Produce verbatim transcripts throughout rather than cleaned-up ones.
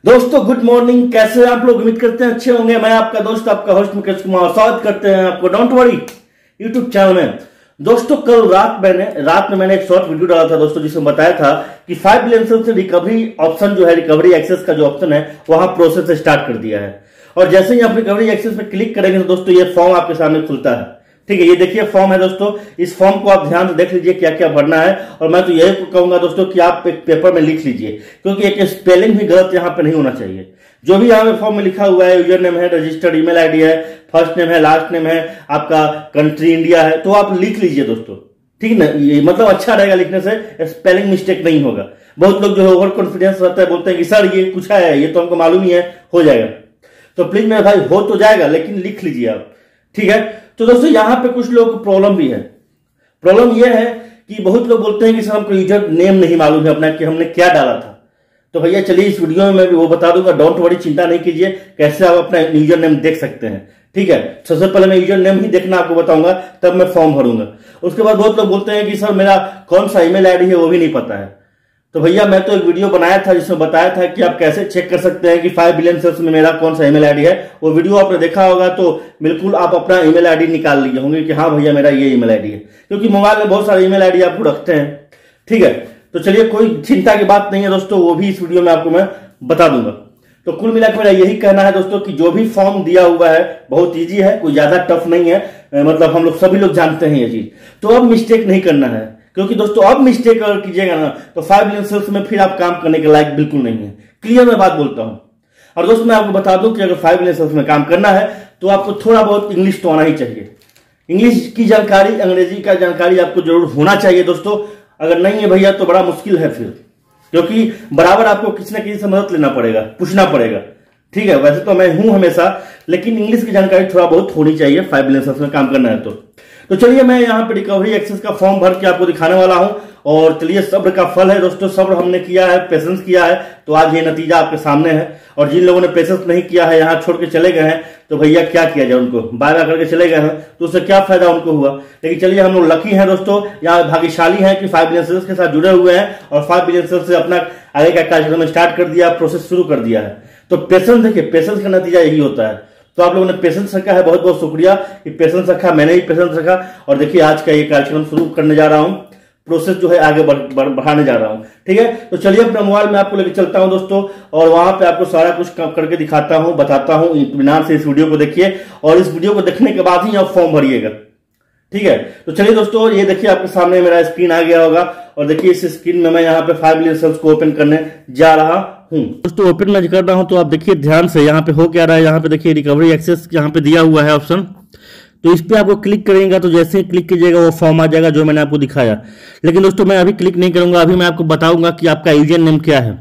दोस्तों good morning, कैसे हैं आप लोग? उम्मीद करते हैं अच्छे होंगे। मैं आपका दोस्त आपका होस्ट मुकेश कुमार स्वागत करते हैं आपको डोंट वरी यूट्यूब चैनल में। दोस्तों कल रात मैंने रात में मैंने एक शॉर्ट वीडियो डाला था दोस्तों, जिसमें बताया था कि फाइव बिलियन सेल्स से रिकवरी ऑप्शन जो है, रिकवरी एक्सेस का जो ऑप्शन है वहां प्रोसेस स्टार्ट कर दिया है। और जैसे ही आप रिकवरी एक्सेस पे क्लिक करेंगे तो दोस्तों ये फॉर्म आपके सामने खुलता है। ठीक है, ये देखिए फॉर्म है दोस्तों। इस फॉर्म को आप ध्यान से देख लीजिए क्या क्या भरना है। और मैं तो यही कहूंगा दोस्तों कि आप एक पेपर में लिख लीजिए, क्योंकि एक स्पेलिंग भी गलत यहाँ पे नहीं होना चाहिए। जो भी यहाँ पे फॉर्म में लिखा हुआ है, यूजर नेम है, रजिस्टर्ड ईमेल आईडी है, फर्स्ट नेम है, लास्ट नेम है, आपका कंट्री इंडिया है, तो आप लिख लीजिए दोस्तों। ठीक ना, ये मतलब अच्छा रहेगा लिखने से, स्पेलिंग मिस्टेक नहीं होगा। बहुत लोग जो है ओवर कॉन्फिडेंस रहता है, बोलते हैं कि सर ये कुछ है, ये तो हमको मालूम ही है, हो जाएगा। तो प्लीज मेरे भाई हो तो जाएगा, लेकिन लिख लीजिए आप। ठीक है, तो दोस्तों यहाँ पे कुछ लोग को प्रॉब्लम भी है। प्रॉब्लम यह है कि बहुत लोग बोलते हैं कि सर हमको यूजर नेम नहीं मालूम है अपना, कि हमने क्या डाला था। तो भैया चलिए इस वीडियो में मैं भी वो बता दूंगा। डोंट वरी, चिंता नहीं कीजिए, कैसे आप अपना यूजर नेम देख सकते हैं। ठीक है, सबसे पहले मैं यूजर नेम ही देखना आपको बताऊंगा, तब मैं फॉर्म भरूंगा। उसके बाद बहुत लोग बोलते हैं कि सर मेरा कौन सा ईमेल आईडी है वो भी नहीं पता है। तो भैया मैं तो एक वीडियो बनाया था जिसमें बताया था कि आप कैसे चेक कर सकते हैं कि फाइव बिलियन सेल्स में मेरा कौन सा ईमेल आईडी है। वो वीडियो आपने देखा होगा तो बिल्कुल आप अपना ईमेल आईडी निकाल लिए होंगे कि हाँ भैया मेरा ये ईमेल आईडी है, क्योंकि मोबाइल में बहुत सारे ईमेल आईडी आपको रखते हैं। ठीक है, तो चलिए कोई चिंता की बात नहीं है दोस्तों, वो भी इस वीडियो में आपको मैं बता दूंगा। तो कुल मिलाकर मेरा यही कहना है दोस्तों कि जो भी फॉर्म दिया हुआ है बहुत इजी है, कोई ज्यादा टफ नहीं है। मतलब हम लोग सभी लोग जानते हैं ये चीज, तो अब मिस्टेक नहीं करना है, क्योंकि दोस्तों अब मिस्टेक अगर कीजिएगा ना तो फाइव बिलियन सेल्स में फिर आप काम करने के लायक बिल्कुल नहीं है। क्लियर मैं बात बोलता हूं। और दोस्तों मैं आपको बता दूं कि अगर फाइव बिलियन सेल्स में काम करना है तो आपको थोड़ा बहुत इंग्लिश तो आना ही चाहिए। इंग्लिश की जानकारी, अंग्रेजी का जानकारी आपको जरूर होना चाहिए दोस्तों। अगर नहीं है भैया तो बड़ा मुश्किल है फिर, क्योंकि बराबर आपको किसी न किसी से मदद लेना पड़ेगा, पूछना पड़ेगा। ठीक है, वैसे तो मैं हूं हमेशा, लेकिन इंग्लिश की जानकारी थोड़ा बहुत होनी चाहिए फाइव बिलियन सेल्स में काम करना है तो। तो चलिए मैं यहाँ पे रिकवरी एक्सेस का फॉर्म भर के आपको दिखाने वाला हूं। और चलिए सब्र का फल है दोस्तों, सब्र हमने किया है, पेशेंस किया है, तो आज ये नतीजा आपके सामने है। और जिन लोगों ने पेशेंस नहीं किया है, यहाँ छोड़ के चले गए हैं, तो भैया क्या किया जाए, उनको बाय बाय करके चले गए हैं तो उससे क्या फायदा उनको हुआ। लेकिन चलिए हम लोग लकी हैं दोस्तों, यहाँ भाग्यशाली हैं कि फाइव बिलियन सेल्स के साथ जुड़े हुए हैं और फाइव बिलियन सेल्स से अपना आगे का कार्यक्रम स्टार्ट कर दिया, प्रोसेस शुरू कर दिया है। तो पेशेंस देखिए, पेशेंस का नतीजा यही होता है। तो आप लोगों ने पेशेंस रखा है, बहुत बहुत शुक्रिया कि पेशेंस रखा, मैंने भी पेशेंस रखा। और देखिए आज का ये कार्यक्रम शुरू करने जा रहा हूं, प्रोसेस जो है आगे बढ़ाने जा रहा हूं। ठीक है, तो चलिए अपना मोबाइल में आपको लेकर चलता हूं दोस्तों, और वहां पे आपको सारा कुछ करके दिखाता हूं, बताता हूं। इत्मीनान से इस वीडियो को देखिए, और इस वीडियो को देखने के बाद ही आप फॉर्म भरिएगा। ठीक है, तो चलिए दोस्तों ये देखिए आपके सामने मेरा स्क्रीन आ गया होगा, और देखिए इस स्क्रीन में मैं यहाँ पे फाइव बिलियन सेल्स को ओपन करने जा रहा हूं। दोस्तों ओपन में कर रहा हूं तो आप देखिए ध्यान से यहाँ पे हो क्या रहा है। यहाँ पे देखिए रिकवरी एक्सेस यहाँ पे दिया हुआ है ऑप्शन, तो इस पे आपको क्लिक करेंगे तो जैसे ही क्लिक कीजिएगा वो फॉर्म आ जाएगा जो मैंने आपको दिखाया। लेकिन दोस्तों मैं अभी क्लिक नहीं करूंगा, अभी मैं आपको बताऊंगा कि आपका यूजर नेम क्या है।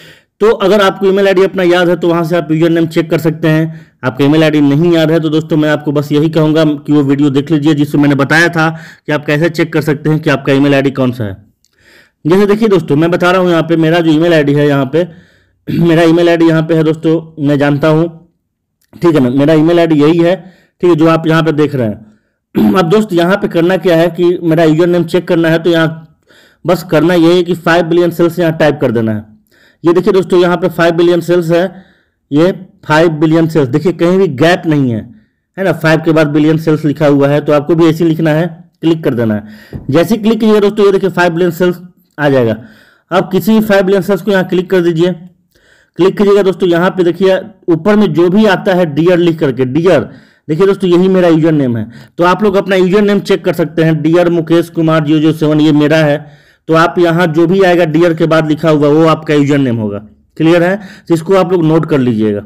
तो अगर आपको ईमेल आईडी अपना याद है तो वहां से आप यूजर नेम चेक कर सकते हैं। आपका ईमेल आईडी नहीं याद है तो दोस्तों मैं आपको बस यही कहूंगा कि वो वीडियो देख लीजिए जिसमें मैंने बताया था कि आप कैसे चेक कर सकते हैं कि आपका ईमेल आईडी कौन सा है। जैसे देखिए दोस्तों मैं बता रहा हूँ, यहाँ पे मेरा जो ईमेल आईडी है, यहाँ पे मेरा ईमेल आईडी यहाँ पे है दोस्तों, मैं जानता हूँ। ठीक है ना, मेरा ईमेल आईडी यही है। ठीक है, जो आप यहाँ पे देख रहे हैं। अब दोस्त यहाँ पे करना क्या है कि मेरा यूजर नेम चेक करना है, तो यहाँ बस करना यही है कि फाइव बिलियन सेल्स यहाँ टाइप कर देना है। ये देखिए दोस्तों यहाँ पे फाइव बिलियन सेल्स है, ये फाइव बिलियन सेल्स देखिए, कहीं भी गैप नहीं है, है ना। फाइव के बाद बिलियन सेल्स लिखा हुआ है, तो आपको भी ऐसे लिखना है, क्लिक कर देना है। जैसे ही क्लिक कीजिएगा दोस्तों ये देखिए फाइव बिलियन सेल्स आ जाएगा। अब किसी भी फाइव बिलियन सेल्स को यहाँ क्लिक कर दीजिए। क्लिक कीजिएगा दोस्तों, यहाँ पे देखिए ऊपर में जो भी आता है डियर लिख करके, डियर देखिए दोस्तों यही मेरा यूजर नेम है। तो आप लोग अपना यूजर नेम चेक कर सकते हैं, dear Mukesh Kumar zero zero seven ये मेरा है। तो आप यहाँ जो भी आएगा डियर के बाद लिखा हुआ वो आपका यूजर नेम होगा। क्लियर है, तो इसको आप लोग नोट कर लीजिएगा,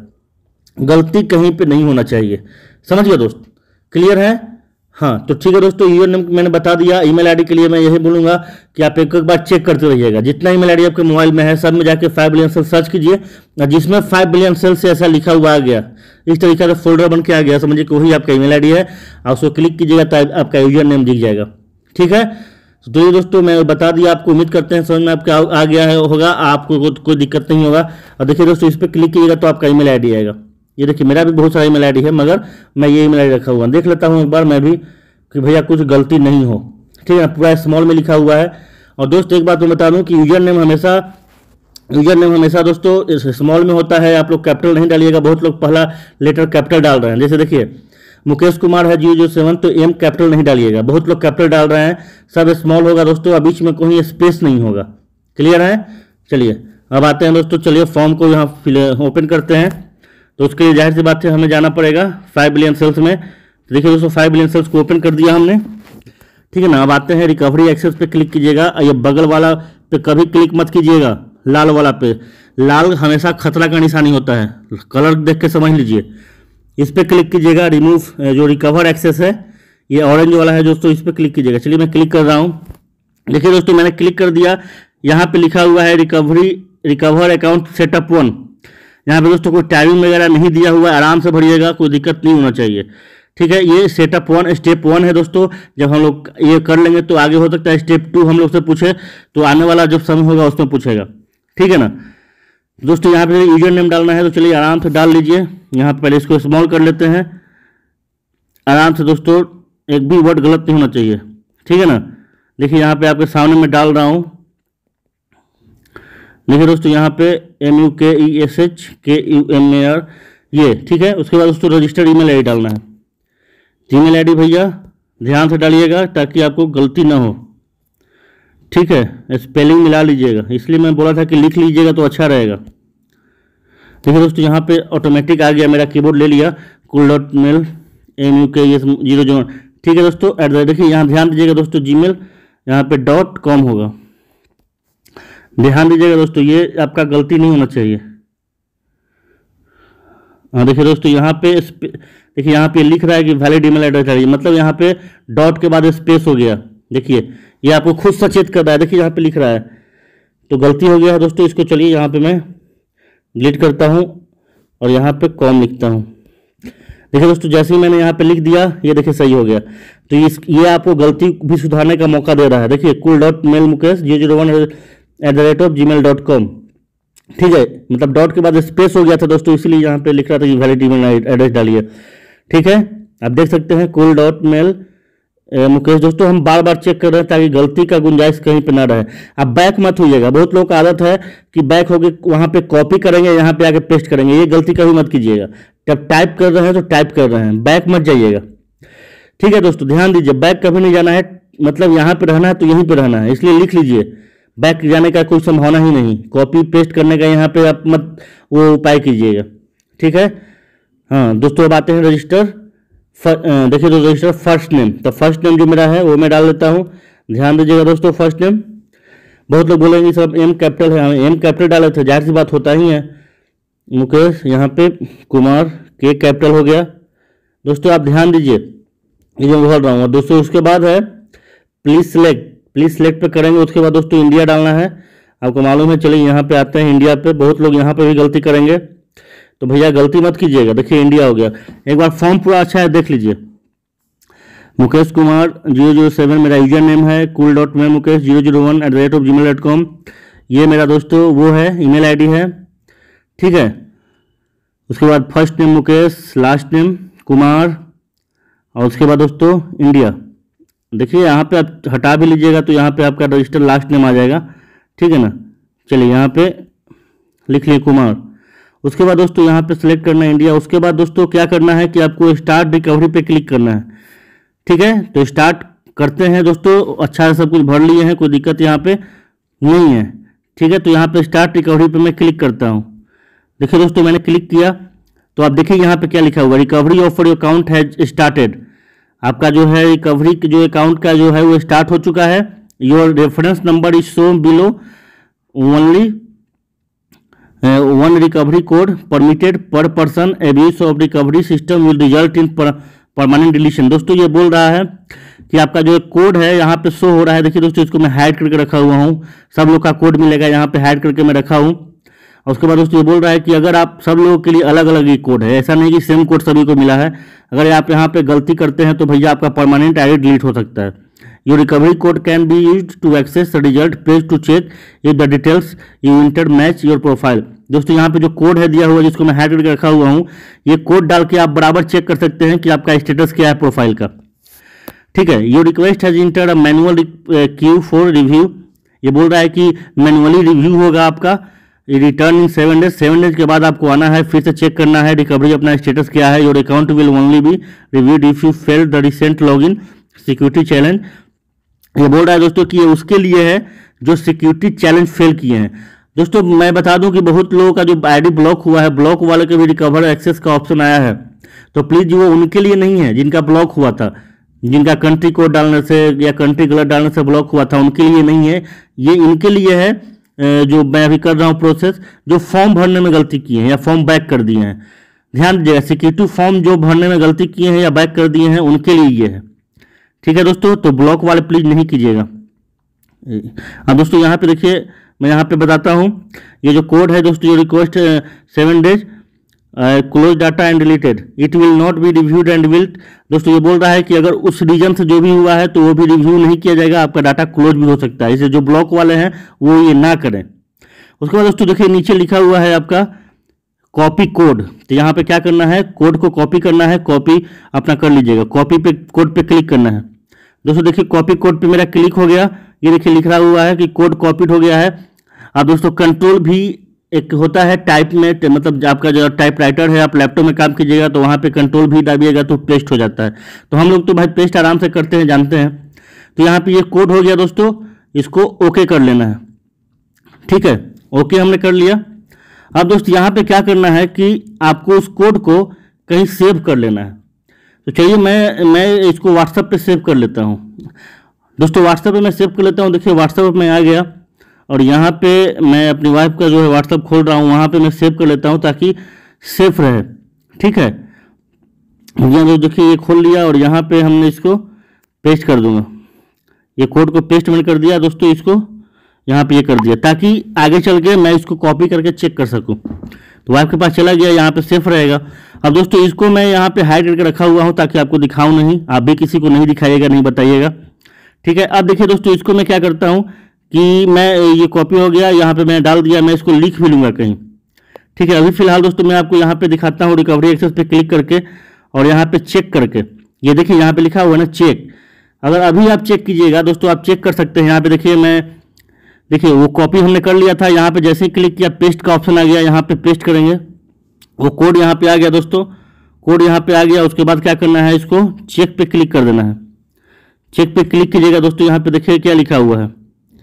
गलती कहीं पे नहीं होना चाहिए। समझ गया दोस्त, क्लियर है। हाँ तो ठीक है दोस्तों, यूजर नेम मैंने बता दिया। ईमेल आईडी के लिए मैं यही बोलूंगा कि आप एक एक बार चेक करते रहिएगा। जितना ईमेल आईडी आपके मोबाइल में है सब में जाके फाइव बिलियन सेल्स सर्च कीजिए, जिसमें फाइव बिलियन सेल्स से ऐसा लिखा हुआ आ गया, इस तरीके से फोल्डर बन के आ गया, समझिए कि वही आपका ईमेल आईडी है। आप उसको क्लिक कीजिएगा तो आपका यूजर नेम दिख जाएगा। ठीक है, तो ये दोस्तों मैं बता दिया आपको, उम्मीद करते हैं समझ में आपका आ गया है होगा, आपको को, कोई दिक्कत नहीं होगा। और देखिए दोस्तों इस पर क्लिक कीजिएगा तो आपका ईमेल आईडी आएगा। ये देखिए मेरा भी बहुत सारा ईमेल आईडी है, मगर मैं ये ईमेल आईडी रखा हुआ देख लेता हूँ एक बार मैं भी कि भैया कुछ गलती नहीं हो। ठीक है, पूरा स्मॉल में लिखा हुआ है। और दोस्त एक बात मैं बता दूं कि यूजर नेम हमेशा यूजर नेम हमेशा दोस्तों स्मॉल में होता है, आप लोग कैपिटल नहीं डालिएगा। बहुत लोग पहला लेटर कैपिटल डाल रहे हैं, जैसे देखिए मुकेश कुमार है जीरो जीरो सेवन, तो एम कैपिटल नहीं डालिएगा। बहुत लोग कैपिटल डाल रहे हैं, सब स्मॉल होगा दोस्तों, और बीच में कोई स्पेस नहीं होगा। क्लियर है? चलिए अब आते हैं दोस्तों, चलिए फॉर्म को यहाँ ओपन करते हैं। तो उसके लिए जाहिर सी बात है हमें जाना पड़ेगा फाइव बिलियन सेल्स में। तो देखिए दोस्तों फाइव बिलियन सेल्स को ओपन कर दिया हमने, ठीक है ना। अब आते हैं रिकवरी एक्सेस पे क्लिक कीजिएगा। ये बगल वाला पे कभी क्लिक मत कीजिएगा, लाल वाला पे। लाल हमेशा खतरा का निशानी होता है, कलर देख के समझ लीजिए। इस पर क्लिक कीजिएगा। रिमूव जो रिकवर एक्सेस है ये ऑरेंज वाला है दोस्तों, इस पर क्लिक कीजिएगा। चलिए मैं क्लिक कर रहा हूँ। देखिए दोस्तों मैंने क्लिक कर दिया, यहाँ पे लिखा हुआ है recovery recover account setup one. यहाँ पे दोस्तों कोई टाइमिंग वगैरह नहीं दिया हुआ है, आराम से भरिएगा, कोई दिक्कत नहीं होना चाहिए, ठीक है। ये सेटअप वन स्टेप वन है दोस्तों। जब हम लोग ये कर लेंगे तो आगे हो सकता है स्टेप टू हम लोग से पूछे, तो आने वाला जब समय होगा उसमें पूछेगा, ठीक है ना दोस्तों। यहाँ पे यूजर नेम डालना है, तो चलिए आराम से डाल लीजिए। यहाँ पे पहले इसको स्मॉल कर लेते हैं आराम से दोस्तों, एक भी वर्ड गलत नहीं होना चाहिए, ठीक है ना। देखिए यहाँ पे आपके सामने में डाल रहा हूँ। देखिए दोस्तों यहाँ पे M U K E S H K U M A R ये, ठीक है। उसके बाद दोस्तों रजिस्टर्ड ईमेल आई डी डालना है। जीमेल आई डी भैया ध्यान से डालिएगा ताकि आपको गलती ना हो, ठीक है। स्पेलिंग मिला लीजिएगा, इसलिए मैं बोला था कि लिख लीजिएगा तो अच्छा रहेगा। देखिए दोस्तों यहाँ पे ऑटोमेटिक आ गया, मेरा कीबोर्ड ले लिया। Cool dot mail M U K zero zero, ठीक है दोस्तों। एट द देखिए यहाँ ध्यान दीजिएगा दोस्तों, जीमेल यहाँ पे डॉट कॉम होगा, ध्यान दीजिएगा दोस्तों, ये आपका गलती नहीं होना चाहिए। हाँ देखिए दोस्तों यहाँ पे देखिए यहाँ पे लिख रहा है कि वैलिड ईमेल एड्रेस है, मतलब यहाँ पे डॉट के बाद स्पेस हो गया। देखिए ये आपको खुद सचेत कर रहा है, देखिए यहाँ पे लिख रहा है, तो गलती हो गया है दोस्तों। इसको चलिए यहाँ पे मैं डिलीट करता हूँ और यहाँ पे कॉम लिखता हूँ। देखिए दोस्तों जैसे ही मैंने यहाँ पे लिख दिया, ये देखिए सही हो गया। तो इस ये आपको गलती भी सुधारने का मौका दे रहा है। देखिए cool dot mail Mukesh zero zero one at the rate of Gmail dot com, ठीक है। मतलब डॉट के बाद स्पेस हो गया था दोस्तों, इसीलिए यहाँ पे लिख रहा था कि वैलिड ईमेल एड्रेस डालिए, ठीक है। आप देख सकते हैं कुल डॉट मेल मुकेश। दोस्तों हम बार बार चेक कर रहे हैं ताकि गलती का गुंजाइश कहीं पे ना रहे। अब बैक मत होइएगा, बहुत लोग का आदत है कि बैक होके वहाँ पे कॉपी करेंगे, यहाँ पे आके पेस्ट करेंगे, ये गलती कभी मत कीजिएगा। जब टाइप कर रहे हैं तो टाइप कर रहे हैं, बैक मत जाइएगा, ठीक है दोस्तों। ध्यान दीजिए बैक कभी नहीं जाना है, मतलब यहाँ पे रहना है तो यहीं पे रहना है, इसलिए लिख लीजिए। बैक जाने का कोई संभावना ही नहीं, कॉपी पेस्ट करने का यहाँ पे आप मत वो उपाय कीजिएगा, ठीक है। हाँ दोस्तों अब आते हैं रजिस्टर। देखिए तो रजिस्टर फर्स्ट नेम, तो फर्स्ट नेम जो मेरा है वो मैं डाल देता हूँ। ध्यान दीजिएगा दोस्तों फर्स्ट नेम। बहुत लोग बोलेंगे सब एम कैपिटल है, एम कैपिटल डाले थे, जाहिर सी बात होता ही है। मुकेश यहाँ पे कुमार के कैपिटल हो गया। दोस्तों आप ध्यान दीजिए ये जो बोल रहा हूँ। दोस्तों उसके बाद है प्लीज सिलेक्ट, प्लीज सिलेक्ट पे करेंगे। उसके बाद दोस्तों इंडिया डालना है, आपको मालूम है। चलिए यहाँ पे आते हैं इंडिया पे। बहुत लोग यहाँ पे भी गलती करेंगे, तो भैया गलती मत कीजिएगा। देखिए इंडिया हो गया। एक बार फॉर्म पूरा अच्छा है देख लीजिए। Mukesh Kumar zero zero seven मेरा यूजर नेम है। कूल डॉट में Mukesh zero zero one at the rate of Gmail dot com, ये मेरा दोस्तों वो है ईमेल आईडी है, ठीक है। उसके बाद first name Mukesh, last name Kumar, और उसके बाद दोस्तों इंडिया। देखिए यहाँ पे आप हटा भी लीजिएगा तो यहाँ पे आपका रजिस्टर लास्ट नेम आ जाएगा, ठीक है ना। चलिए यहाँ पे लिख लिए कुमार। उसके बाद दोस्तों यहाँ पे सिलेक्ट करना है इंडिया। उसके बाद दोस्तों क्या करना है कि आपको स्टार्ट रिकवरी पे क्लिक करना है, ठीक है। तो स्टार्ट करते हैं दोस्तों। अच्छा सब कुछ भर लिए हैं, कोई दिक्कत यहाँ पे नहीं है, ठीक है। तो यहाँ पे स्टार्ट रिकवरी पे मैं क्लिक करता हूँ। देखिए दोस्तों मैंने क्लिक किया तो आप देखिए यहाँ पे क्या लिखा हुआ, recovery of your account has started. आपका जो है रिकवरी जो अकाउंट का जो है वो स्टार्ट हो चुका है। Your reference number is show below, only one recovery code permitted per person, abuse of recovery system will result in permanent deletion. दोस्तों ये बोल रहा है कि आपका जो कोड है यहाँ पे शो हो रहा है। देखिए दोस्तों इसको मैं हाइड करके रखा हुआ हूँ, सब लोग का कोड मिलेगा यहाँ पे हाइड करके मैं रखा हूँ। और उसके बाद दोस्तों ये बोल रहा है कि अगर आप सब लोगों के लिए अलग अलग ही कोड है, ऐसा नहीं कि सेम कोड सभी को मिला है। अगर आप यहाँ पे गलती करते हैं तो भैया आपका परमानेंट आईडी डिलीट हो सकता है। Your recovery code can be used to access the result, please to check if the details you enter match your profile. दोस्तों यहाँ पे जो कोड है दिया हुआ है जिसको मैं हाइड करके रखा हुआ हूँ, ये कोड डाल के आप बराबर चेक कर सकते हैं कि आपका स्टेटस क्या है प्रोफाइल का, ठीक है। Your request has enter a manual queue for review. ये बोल रहा है कि मैनुअली रिव्यू होगा आपका, return in seven days. Seven days के बाद आपको आना है, फिर से चेक करना है रिकवरी अपना स्टेटस क्या है। Your account will only be reviewed if you fail the recent login security challenge. ये बोल रहा है दोस्तों कि ये उसके लिए है जो सिक्योरिटी चैलेंज फेल किए हैं। दोस्तों मैं बता दूं कि बहुत लोगों का जो आईडी ब्लॉक हुआ है, ब्लॉक वाले के भी रिकवर एक्सेस का ऑप्शन आया है, तो प्लीज वो उनके लिए नहीं है जिनका ब्लॉक हुआ था, जिनका कंट्री कोड डालने से या कंट्री गलत डालने से ब्लॉक हुआ था, उनके लिए नहीं है। ये इनके लिए है जो मैं अभी कर रहा हूँ प्रोसेस, जो फॉर्म भरने में गलती किए हैं या फॉर्म बैक कर दिए हैं। ध्यान दीजिएगा, सिक्योरिटी फॉर्म जो भरने में गलती किए हैं या बैक कर दिए हैं उनके लिए ये है, ठीक है दोस्तों। तो ब्लॉक वाले प्लीज नहीं कीजिएगा। अब दोस्तों यहाँ पे देखिए, मैं यहाँ पे बताता हूँ, ये जो कोड है दोस्तों, जो request seven days close data and deleted it will not be reviewed and will. दोस्तों ये बोल रहा है कि अगर उस रीजन से जो भी हुआ है तो वो भी रिव्यू नहीं किया जाएगा, आपका डाटा क्लोज भी हो सकता है। इसे जो ब्लॉक वाले हैं वो ये ना करें। उसके बाद दोस्तों देखिए नीचे लिखा हुआ है आपका कॉपी कोड। तो यहाँ पे क्या करना है, कोड को कॉपी करना है, कॉपी अपना कर लीजिएगा, कॉपी पे कोड पे क्लिक करना है। दोस्तों देखिए कॉपी कोड पे मेरा क्लिक हो गया, ये देखिए लिख रहा हुआ है कि कोड कॉपीड हो गया है। अब दोस्तों कंट्रोल भी एक होता है टाइप में, मतलब आपका जो टाइप राइटर है, आप लैपटॉप में काम कीजिएगा तो वहाँ पे कंट्रोल भी दाबिएगा तो पेस्ट हो जाता है। तो हम लोग तो भाई पेस्ट आराम से करते हैं, जानते हैं। तो यहाँ पे ये कोड हो गया दोस्तों, इसको ओके कर लेना है, ठीक है। ओके हमने कर लिया। अब दोस्तों यहाँ पे क्या करना है कि आपको उस कोड को कहीं सेव कर लेना है। तो चलिए मैं मैं इसको व्हाट्सएप पे सेव कर लेता हूँ। दोस्तों व्हाट्सएप पे मैं सेव कर लेता हूँ। देखिए व्हाट्सएप में आ गया और यहाँ पे मैं अपनी वाइफ का जो है व्हाट्सएप खोल रहा हूँ, वहाँ पे मैं सेव कर लेता हूँ ताकि सेफ रहे, ठीक है। यहाँ देखिए ये खोल लिया और यहाँ पे हमने इसको पेस्ट कर दूंगा। ये कोड को पेस्ट मैंने कर दिया दोस्तों, इसको यहाँ पे ये कर दिया ताकि आगे चल के मैं इसको कॉपी करके चेक कर सकूँ। तो वाइफ के पास चला गया, यहाँ पे सेफ रहेगा। अब दोस्तों इसको मैं यहाँ पे हाइड करके रखा हुआ हूँ ताकि आपको दिखाऊँ नहीं, आप भी किसी को नहीं दिखाइएगा, नहीं बताइएगा, ठीक है। अब देखिए दोस्तों इसको मैं क्या करता हूँ कि मैं ये कॉपी हो गया, यहाँ पे मैं डाल दिया, मैं इसको लिख भी लूँगा कहीं, ठीक है। अभी फिलहाल दोस्तों मैं आपको यहाँ पे दिखाता हूँ रिकवरी एक्सेस पे क्लिक करके और यहाँ पे चेक करके। ये देखिए यहाँ पे लिखा हुआ है ना चेक। अगर अभी आप चेक कीजिएगा दोस्तों, आप चेक कर सकते हैं। यहाँ पे देखिए मैं देखिए वो कॉपी हमने कर लिया था, यहाँ पे जैसे ही क्लिक किया पेस्ट का ऑप्शन आ गया, यहाँ पे पेस्ट करेंगे, वो कोड यहाँ पे आ गया दोस्तों, कोड यहाँ पे आ गया। उसके बाद क्या करना है, इसको चेक पे क्लिक कर देना है। चेक पे क्लिक कीजिएगा दोस्तों, यहाँ पे देखिए क्या लिखा हुआ है,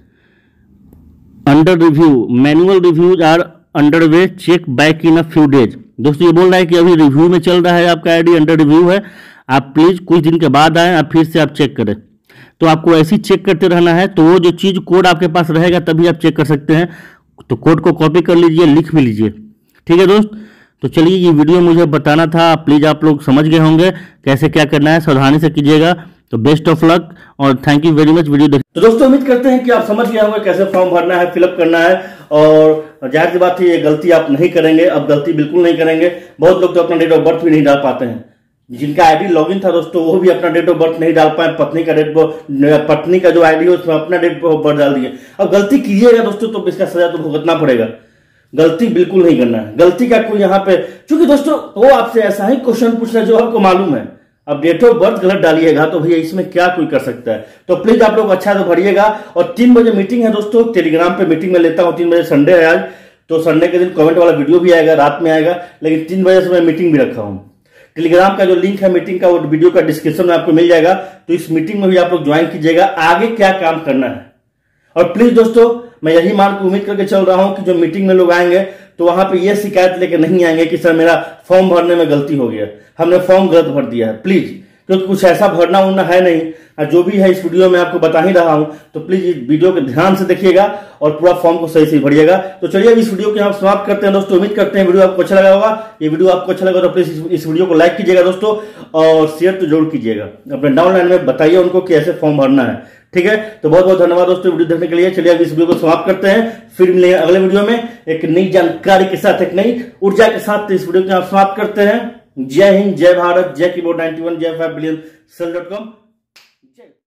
under review, manual reviews are under way, check back in a few days. दोस्तों ये बोल रहा है कि अभी रिव्यू में चल रहा है, आपका आईडी अंडर रिव्यू है, आप प्लीज कुछ दिन के बाद आएँ, आप फिर से आप चेक करें। तो आपको ऐसे ही चेक करते रहना है। तो वो जो चीज कोड आपके पास रहेगा तभी आप चेक कर सकते हैं। तो कोड को कॉपी कर लीजिए, लिख भी लीजिए, ठीक है दोस्त। तो चलिए ये वीडियो मुझे बताना था, प्लीज आप लोग समझ गए होंगे कैसे क्या करना है, सावधानी से कीजिएगा। तो बेस्ट ऑफ लक और thank you very much video देख। तो दोस्तों उम्मीद करते हैं कि आप समझ गए होंगे कैसे फॉर्म भरना है, फिलअप करना है, और जाहिर सी बात है ये गलती आप नहीं करेंगे, अब गलती बिल्कुल नहीं करेंगे। बहुत लोग तो अपना डेट ऑफ बर्थ भी नहीं डाल पाते हैं, जिनका आईडी लॉगिन था दोस्तों वो भी अपना डेट ऑफ बर्थ नहीं डाल पाए, पत्नी का डेट पत्नी का जो आईडी है उसमें अपना डेट ऑफ बर्थ डाल दिए। अब गलती कीजिएगा दोस्तों तो इसका सजा तो भुगतना पड़ेगा। गलती बिल्कुल नहीं करना है, गलती का कोई यहाँ पे, क्योंकि दोस्तों वो आपसे ऐसा ही क्वेश्चन पूछ रहा है जो आपको मालूम है। अब डेट ऑफ बर्थ गलत डालिएगा तो भैया इसमें क्या कोई कर सकता है। तो प्लीज आप लोग अच्छा से भरिएगा। और तीन बजे मीटिंग है दोस्तों, टेलीग्राम पे मीटिंग में लेता हूँ। तीन बजे संडे है आज, तो संडे के दिन कमेंट वाला वीडियो भी आएगा, रात में आएगा, लेकिन तीन बजे से मैं मीटिंग भी रखा हूँ। टेलीग्राम का जो लिंक है मीटिंग का वो वीडियो का डिस्क्रिप्शन में आपको मिल जाएगा। तो इस मीटिंग में भी आप लोग ज्वाइन कीजिएगा, आगे क्या काम करना है। और प्लीज दोस्तों मैं यही मान के उम्मीद करके चल रहा हूं कि जो मीटिंग में लोग आएंगे तो वहां पे ये शिकायत लेके नहीं आएंगे कि सर मेरा फॉर्म भरने में गलती हो गया, हमने फॉर्म गलत भर दिया है। प्लीज, क्योंकि कुछ ऐसा भरना उड़ना है नहीं, जो भी है इस वीडियो में आपको बता ही रहा हूं। तो प्लीज इस वीडियो को ध्यान से देखिएगा और पूरा फॉर्म को सही से भरिएगा। तो चलिए इस वीडियो को हम समाप्त करते हैं दोस्तों। उम्मीद करते हैं वीडियो आपको अच्छा लगा होगा। ये वीडियो आपको अच्छा लगा तो प्लीज इस वीडियो को लाइक कीजिएगा दोस्तों, और शेयर तो जरूर कीजिएगा। अपने डाउनलाइन में बताइए उनको कि ऐसे फॉर्म भरना है, ठीक है। तो बहुत बहुत धन्यवाद दोस्तों वीडियो देखने के लिए। चलिए अब इस वीडियो को समाप्त करते हैं, फिर मिलेंगे अगले वीडियो में एक नई जानकारी के साथ, एक नई ऊर्जा के साथ। इस वीडियो को आप समाप्त करते हैं। जय हिंद, जय भारत, जय कीबोर्ड नाइंटी वन, जय five billion sale dot com.